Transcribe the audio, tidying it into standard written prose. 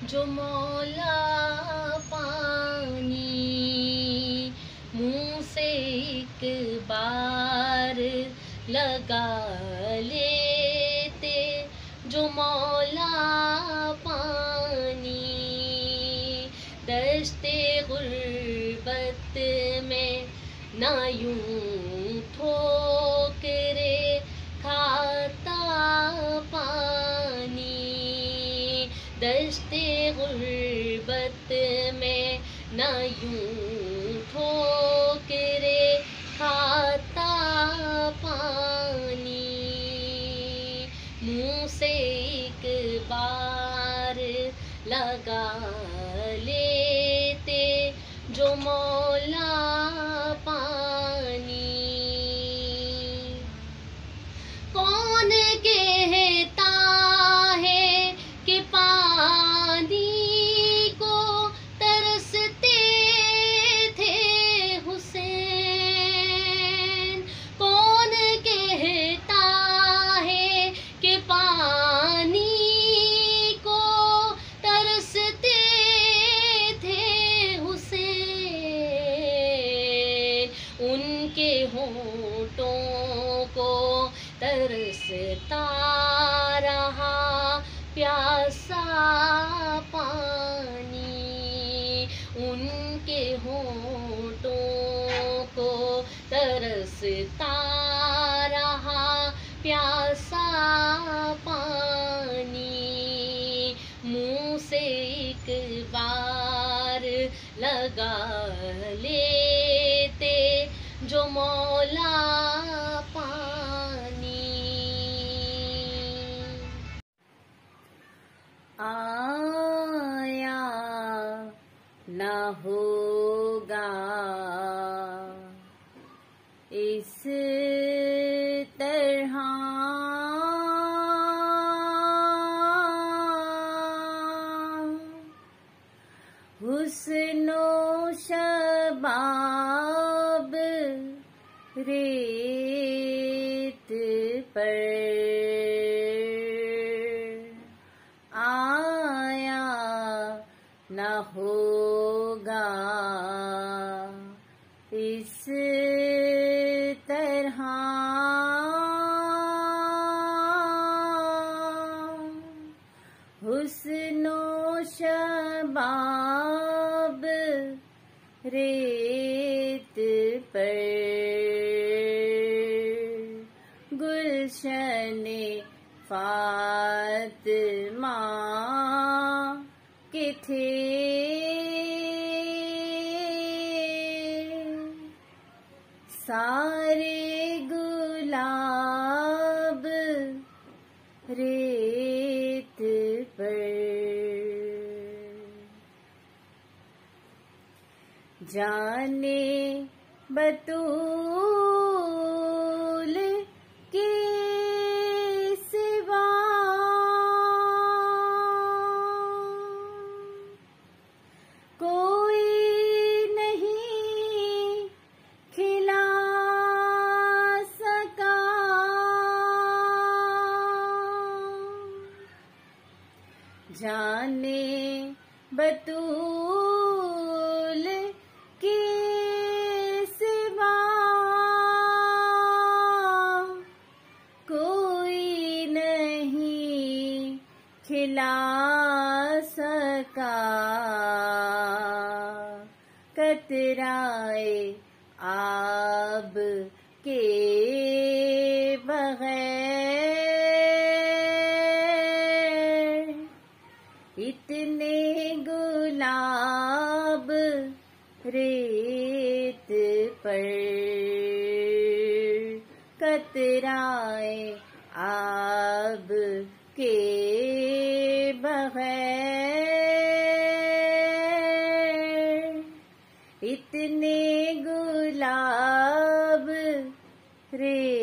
जो मौला पानी मुंह से एक बार लगा लेते, जो मौला पानी दश्ते गुर्बत में ना यूं ठोकरे खाता पानी, दश्ते गुर्बत में ना यूं ठोकरे खाता पानी, मुंह से एक बार लगा लेते, जो मौला पानी। कौन कहता है कि पानी को तरसते थे हुसैन, कौन कहता है कि पानी को तरसते थे हुसैन, उनके होठों को तरसता रहा प्यासा पानी, उनके होठों को तरसता रहा प्यासा पानी, मुंह से एक बार लगा लेते, जो मौला पानी। आया ना होगा इस तरह हुस्नो शबाब रेत पर आया न होगा इस तरह हुस्नो शबाब रेत पर गुलशने फातिमा के थे सारे गुलाब रेत पर, जाने बतूल के सिवा कोई नहीं खिला सका, जाने बतूल के सिवा कोई नहीं खिला सका, कतराए आब के बगैर इतने गुलाब रेत पर, कतराए आब के बगैर इतने गुलाब रेत